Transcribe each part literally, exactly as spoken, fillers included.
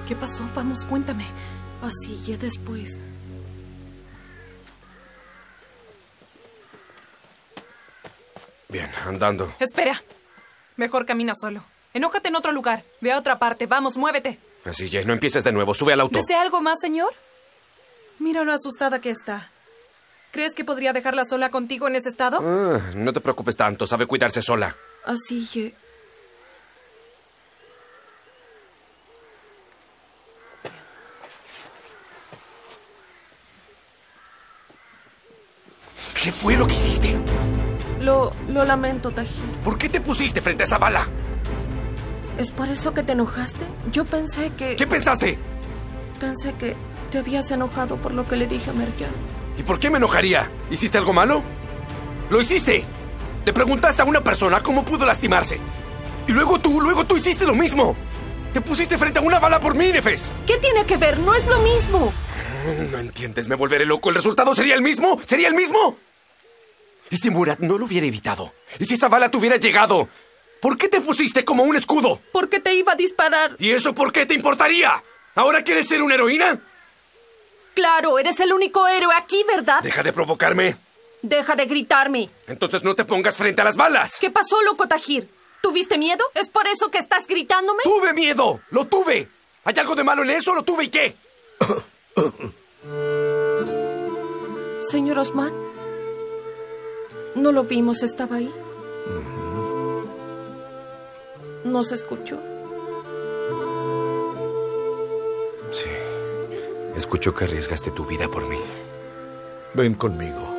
¿Qué pasó? Vamos, cuéntame. Así, ya después. Bien, andando. Espera. Mejor camina solo. Enójate en otro lugar. Ve a otra parte. Vamos, muévete. Así, Jay, no empieces de nuevo. Sube al auto. ¿Desea algo más, señor? Mira lo asustada que está. ¿Crees que podría dejarla sola contigo en ese estado? Ah, no te preocupes tanto. Sabe cuidarse sola. Así, ye... ¿Qué fue lo que hiciste? Lo, lo lamento, Tahir. ¿Por qué te pusiste frente a esa bala? ¿Es por eso que te enojaste? Yo pensé que... ¿Qué pensaste? Pensé que te habías enojado por lo que le dije a Merjan. ¿Y por qué me enojaría? ¿Hiciste algo malo? ¡Lo hiciste! Le preguntaste a una persona cómo pudo lastimarse. Y luego tú, luego tú hiciste lo mismo. Te pusiste frente a una bala por mí, Nefes. ¿Qué tiene que ver? No es lo mismo. No entiendes, me volveré loco. ¿El resultado sería el mismo? ¿Sería el mismo? ¿Y si Murat no lo hubiera evitado? ¿Y si esa bala te hubiera llegado? ¿Por qué te pusiste como un escudo? Porque te iba a disparar. ¿Y eso por qué te importaría? ¿Ahora quieres ser una heroína? Claro, eres el único héroe aquí, ¿verdad? Deja de provocarme. Deja de gritarme. Entonces no te pongas frente a las balas. ¿Qué pasó, loco Tahir? ¿Tuviste miedo? ¿Es por eso que estás gritándome? ¡Tuve miedo! ¡Lo tuve! ¿Hay algo de malo en eso? ¿Lo tuve y qué? Señor Osman, ¿no lo vimos? ¿Estaba ahí? ¿No se escuchó? Sí. Escucho que arriesgaste tu vida por mí. Ven conmigo.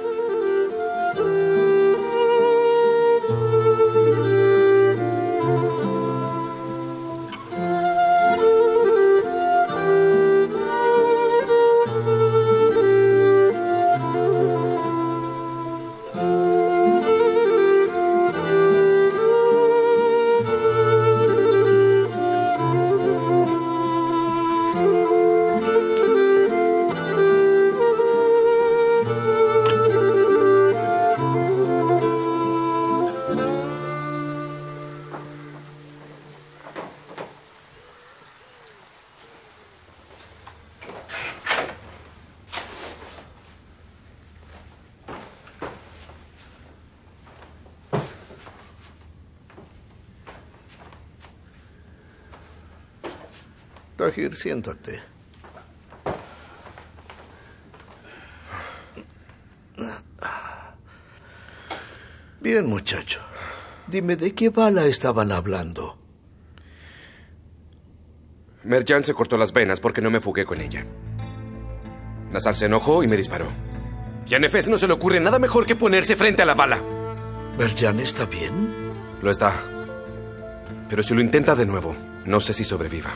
Tahir, siéntate. Bien, muchacho. Dime, ¿de qué bala estaban hablando? Merjan se cortó las venas porque no me fugué con ella. Nazar se enojó y me disparó. Y a Nefes no se le ocurre nada mejor que ponerse frente a la bala. ¿Merjan está bien? Lo está. Pero si lo intenta de nuevo, no sé si sobreviva.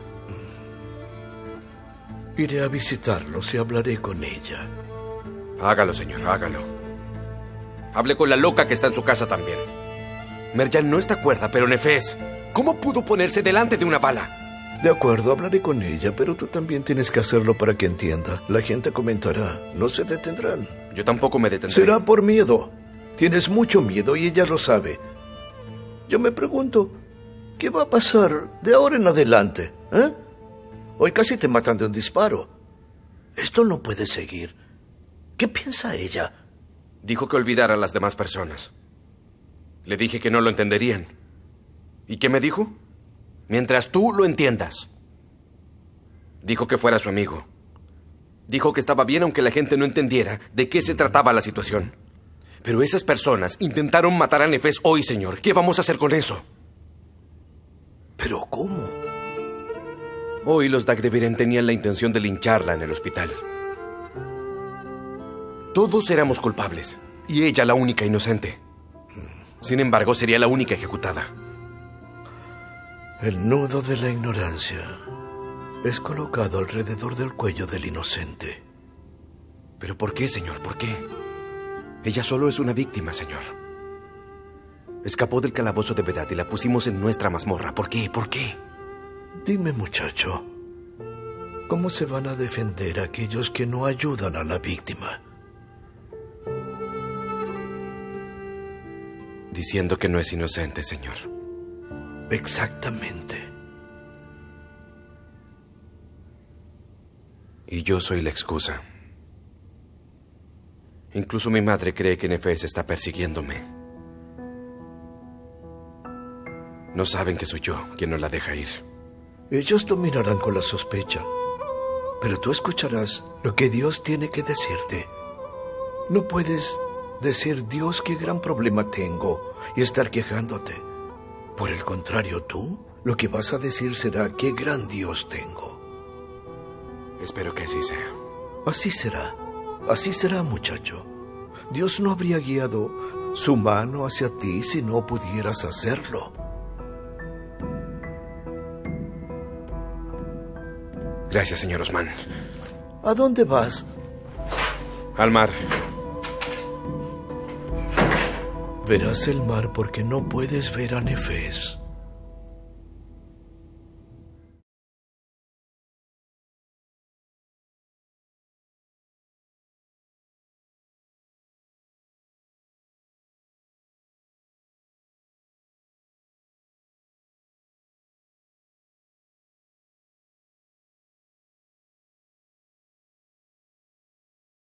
Iré a visitarlos y hablaré con ella. Hágalo, señor, hágalo. Hable con la loca que está en su casa también. Merjan no está cuerda, pero Nefes, ¿cómo pudo ponerse delante de una bala? De acuerdo, hablaré con ella, pero tú también tienes que hacerlo para que entienda. La gente comentará, no se detendrán. Yo tampoco me detendré. Será por miedo. Tienes mucho miedo y ella lo sabe. Yo me pregunto, ¿qué va a pasar de ahora en adelante? ¿Eh? Hoy casi te matan de un disparo. Esto no puede seguir. ¿Qué piensa ella? Dijo que olvidara a las demás personas. Le dije que no lo entenderían. ¿Y qué me dijo? Mientras tú lo entiendas. Dijo que fuera su amigo. Dijo que estaba bien aunque la gente no entendiera de qué se trataba la situación. Pero esas personas intentaron matar a Nefes hoy, señor. ¿Qué vamos a hacer con eso? ¿Pero cómo? Hoy los Dagdeviren tenían la intención de lincharla en el hospital. Todos éramos culpables, y ella la única inocente. Sin embargo, sería la única ejecutada. El nudo de la ignorancia es colocado alrededor del cuello del inocente. ¿Pero por qué, señor? ¿Por qué? Ella solo es una víctima, señor. Escapó del calabozo de Vedad y la pusimos en nuestra mazmorra. ¿Por qué? ¿Por qué? Dime, muchacho, ¿cómo se van a defender aquellos que no ayudan a la víctima? Diciendo que no es inocente, señor. Exactamente. Y yo soy la excusa. Incluso mi madre cree que Nefes está persiguiéndome. No saben que soy yo quien no la deja ir. Ellos lo mirarán con la sospecha, pero tú escucharás lo que Dios tiene que decirte. No puedes decir, Dios, qué gran problema tengo, y estar quejándote. Por el contrario, tú lo que vas a decir será, qué gran Dios tengo. Espero que así sea. Así será, así será, muchacho. Dios no habría guiado su mano hacia ti si no pudieras hacerlo. Gracias, señor Osman. ¿A dónde vas? Al mar. Verás el mar porque no puedes ver a Nefes.